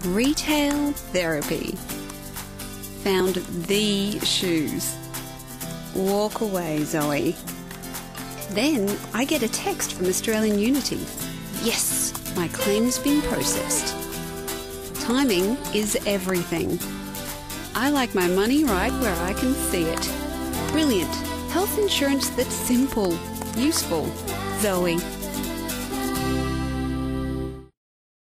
Retail therapy. Found the shoes. Walk away, Zoe. Then I get a text from Australian Unity. Yes, my claim's been processed. Timing is everything. I like my money right where I can see it. Brilliant. Health insurance that's simple, useful. Zoe.